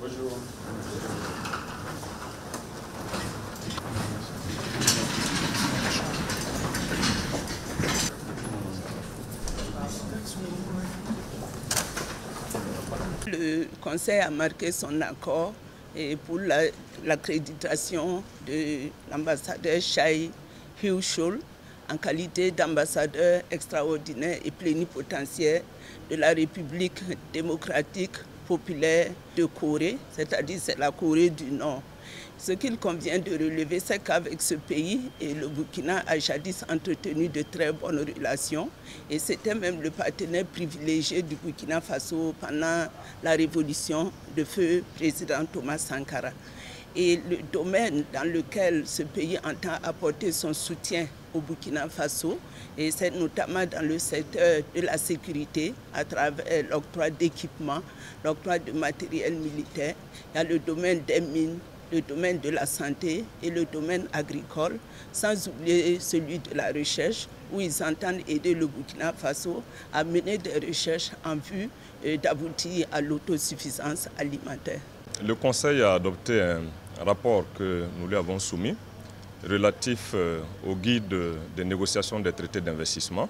Bonjour. Le Conseil a marqué son accord pour l'accréditation de l'ambassadeur Shai Hyu-chol en qualité d'ambassadeur extraordinaire et plénipotentiaire de la République démocratique populaire de Corée, c'est-à-dire c'est la Corée du Nord. Ce qu'il convient de relever, c'est qu'avec ce pays, le Burkina a jadis entretenu de très bonnes relations et c'était même le partenaire privilégié du Burkina Faso pendant la révolution de feu président Thomas Sankara. Et le domaine dans lequel ce pays entend apporter son soutien au Burkina Faso, et c'est notamment dans le secteur de la sécurité, à travers l'octroi d'équipements, l'octroi de matériel militaire. Il y a le domaine des mines, le domaine de la santé et le domaine agricole, sans oublier celui de la recherche, où ils entendent aider le Burkina Faso à mener des recherches en vue d'aboutir à l'autosuffisance alimentaire. Le Conseil a adopté un rapport que nous lui avons soumis relatif au guide des négociations des traités d'investissement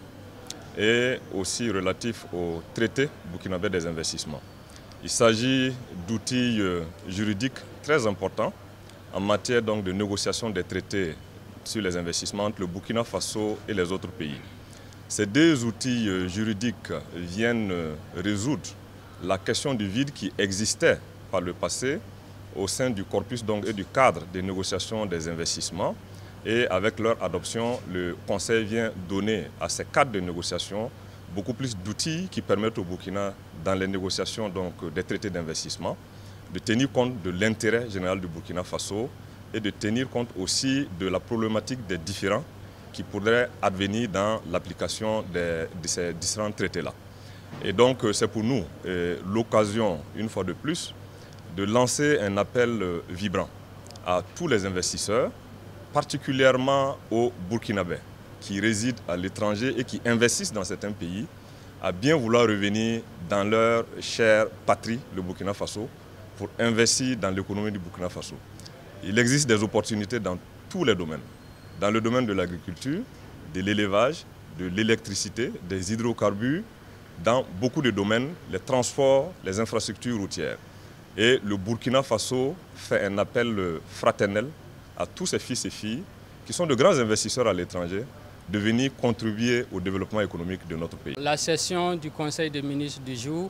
et aussi relatif au traité burkinabé des investissements. Il s'agit d'outils juridiques très importants en matière donc de négociation des traités sur les investissements entre le Burkina Faso et les autres pays. Ces deux outils juridiques viennent résoudre la question du vide qui existait par le passé au sein du corpus donc, et du cadre des négociations des investissements. Et avec leur adoption, le Conseil vient donner à ces cadres de négociation beaucoup plus d'outils qui permettent au Burkina, dans les négociations donc, des traités d'investissement, de tenir compte de l'intérêt général du Burkina Faso et de tenir compte aussi de la problématique des différends qui pourraient advenir dans l'application de ces différents traités-là. Et donc c'est pour nous l'occasion, une fois de plus, de lancer un appel vibrant à tous les investisseurs, particulièrement aux Burkinabés qui résident à l'étranger et qui investissent dans certains pays, à bien vouloir revenir dans leur chère patrie, le Burkina Faso, pour investir dans l'économie du Burkina Faso. Il existe des opportunités dans tous les domaines. Dans le domaine de l'agriculture, de l'élevage, de l'électricité, des hydrocarbures, dans beaucoup de domaines, les transports, les infrastructures routières. Et le Burkina Faso fait un appel fraternel à tous ses fils et filles, qui sont de grands investisseurs à l'étranger, de venir contribuer au développement économique de notre pays. La session du Conseil des ministres du jour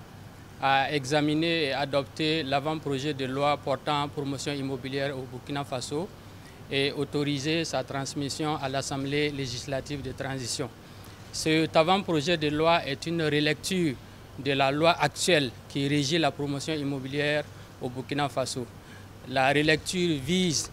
a examiné et adopté l'avant-projet de loi portant promotion immobilière au Burkina Faso et autorisé sa transmission à l'Assemblée législative de transition. Cet avant-projet de loi est une relecture de la loi actuelle qui régit la promotion immobilière au Burkina Faso. La relecture vise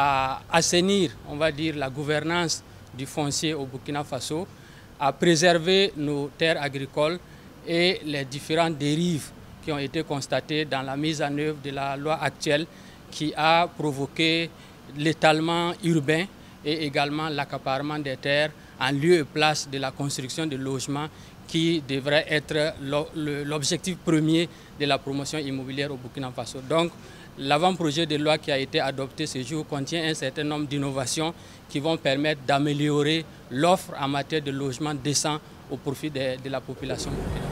à assainir, on va dire, la gouvernance du foncier au Burkina Faso, à préserver nos terres agricoles et les différentes dérives qui ont été constatées dans la mise en œuvre de la loi actuelle qui a provoqué l'étalement urbain et également l'accaparement des terres en lieu et place de la construction de logements qui devrait être l'objectif premier de la promotion immobilière au Burkina Faso. Donc, l'avant-projet de loi qui a été adopté ce jour contient un certain nombre d'innovations qui vont permettre d'améliorer l'offre en matière de logements décents au profit de la population burkinabé.